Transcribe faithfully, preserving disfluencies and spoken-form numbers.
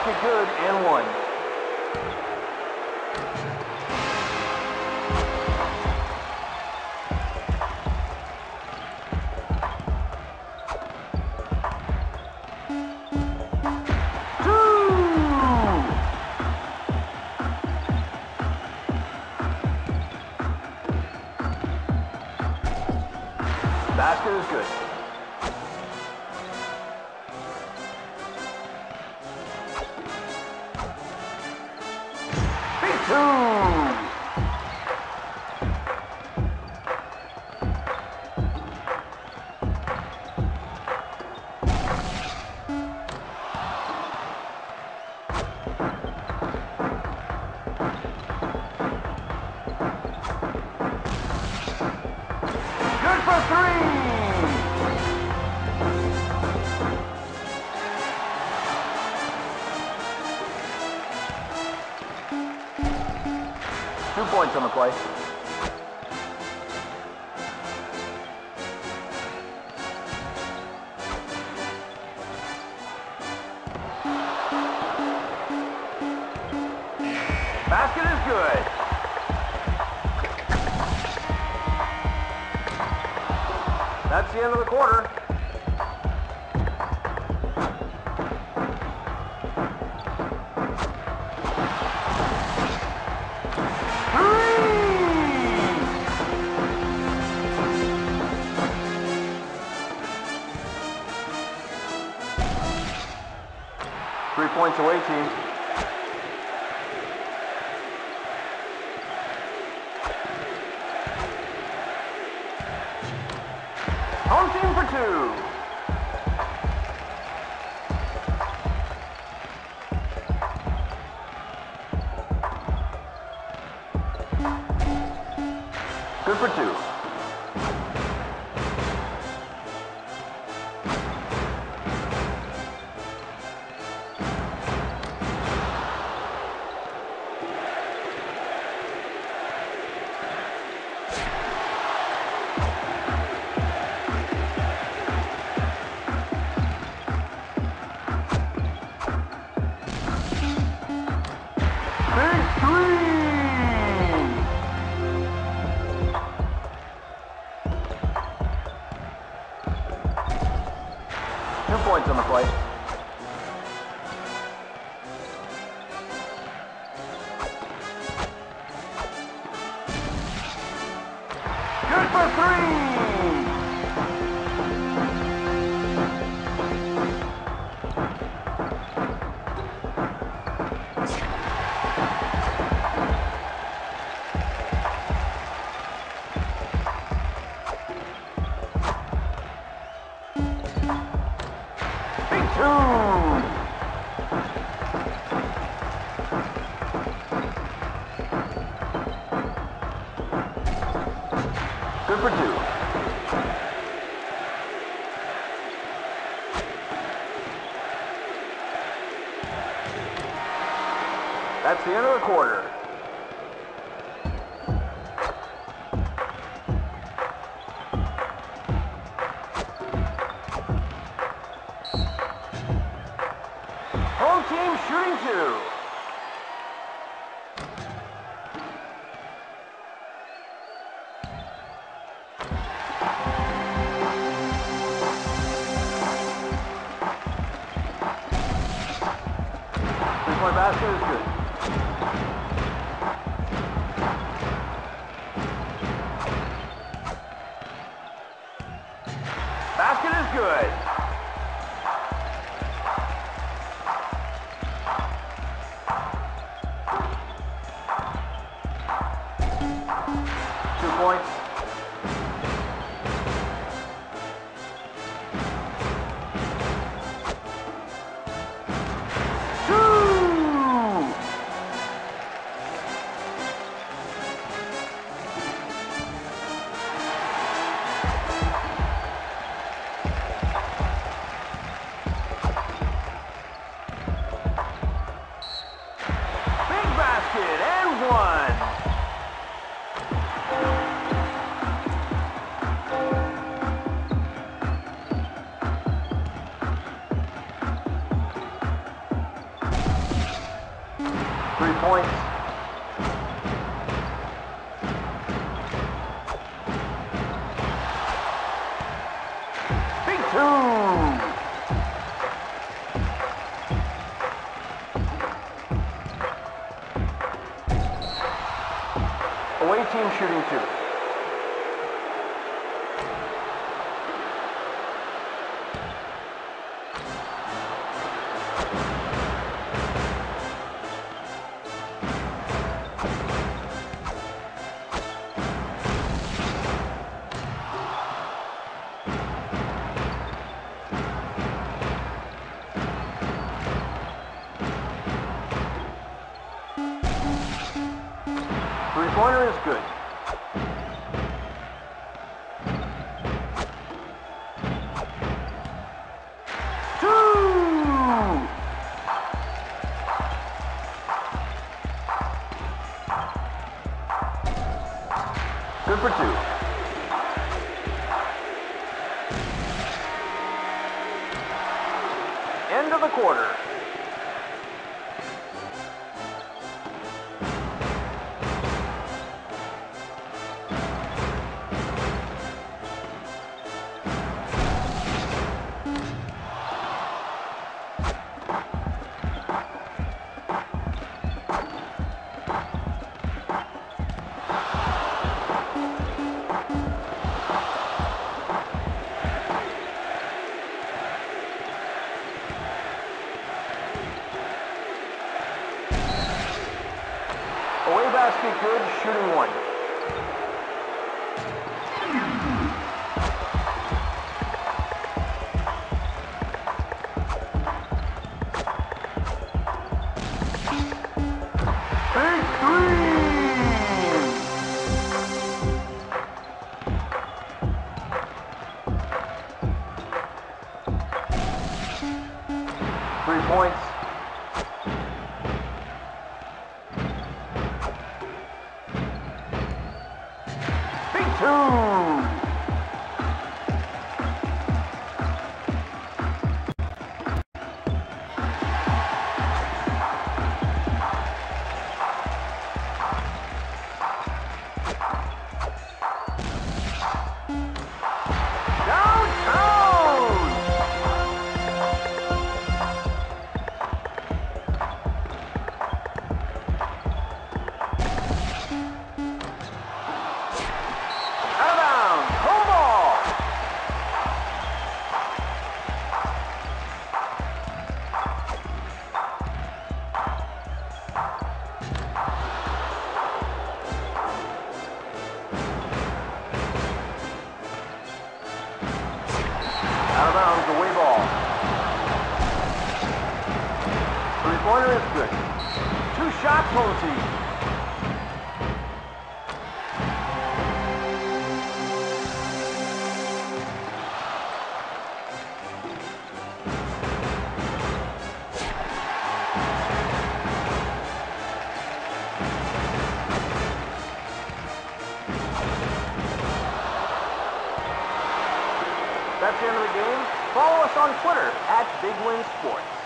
Basket good and one. Basket is good. Big two. Good for three. Two points on the play. Basket is good. That's the end of the quarter. Three points away, team. Home team for two. Good for two. Big three! Two points on the play. Good for three! Big two! Good for two. That's the end of the quarter. Home team shooting two. Three-point basket is good. Basket is good. Two points. Two! Three points. Big two. Away team shooting two. Three-pointer is good. Two! Good for two. End of the quarter. Away basket good, shooting one. Big three! Three points. Two. Downtown. Out of bounds, away ball. Three-pointer is good. Two shots, home team. That's the end of the game. Follow us on Twitter at Big Win Sports.